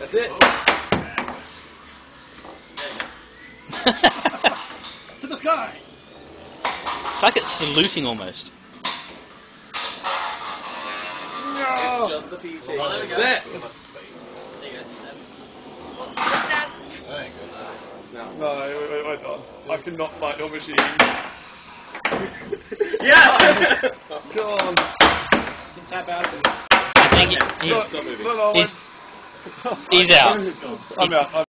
That's it. To the sky. It's like it's saluting almost. No. It's just the PT. Well, there we go. There. There you go, Steph. Stabs. There you go. No, we're done. I cannot fight your machine. Yeah! Come on. Tap out. I think No, no, he's out. I'm out.